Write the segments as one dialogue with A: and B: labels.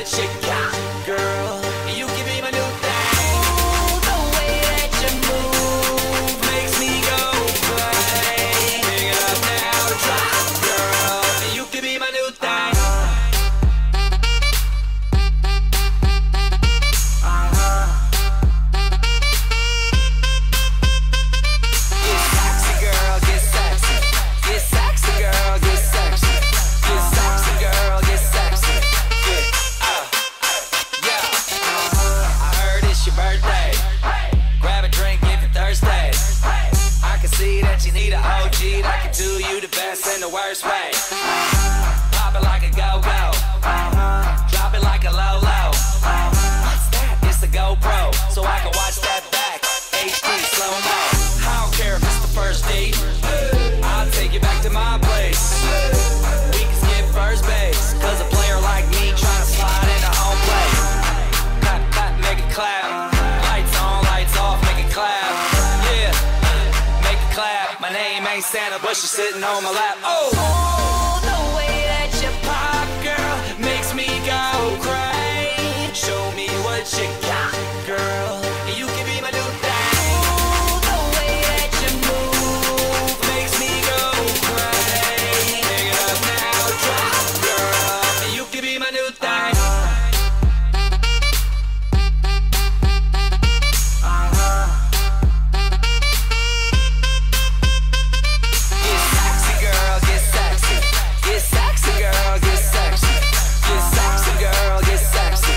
A: you got, girl. You can be my new thing. Ooh, the way that you move makes me go crazy. Pick it up now, drop, girl. You can be my new thing. Get sexy, girl, get sexy. Get sexy, girl, get sexy. Get sexy, girl, get sexy. Yeah, I heard it's your birthday. Grab a drink if you're thirsty. I can see that you need an OG that can do you the best in the worst way. Pop it like a go-go. Drop it like a low-low. What's that? It's the GoPro, so I can watch that back. HD slow-mo. I don't care if it's the first date. I'll take you back to my place. We can skip first base, cause a player like me trying to slide into home plate. Clap, clap, make it clap. Lights on, lights off, make it clap. Yeah, make it clap. My name ain't Santa, but she's sitting on my lap. Oh, the way that you pop, girl, makes me go crazy. Show me what you got, girl. You can be my new thing. Ooh, the way that you move makes me go crazy. Pick it up now, drop, girl. You can be my new thing. Get sexy, girl, get sexy. Get sexy, girl, get sexy. Get sexy, girl, get sexy.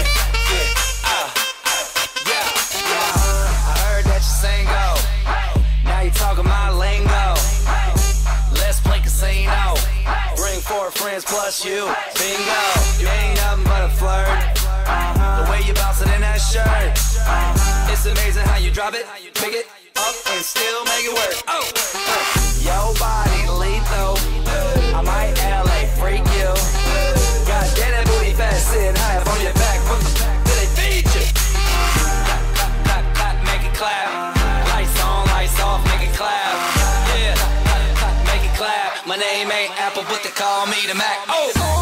A: Yeah. I heard that you single. Now you talking my lingo. Let's play casino. Bring 4 friends plus you. Bingo. You ain't nothing but a flirt. The way you bounce it in that shirt. It's amazing how you drop it, pick it up, and still make it work. Oh, your body lethal. I might LA freak you. God damn that booty fat, sitting high up on your back. What the fuck do they feed you? Clap, clap, clap, clap, make it clap. Lights on, lights off, make it clap. Yeah, clap, clap, make it clap. My name ain't Apple, but they call me the Mac. Oh.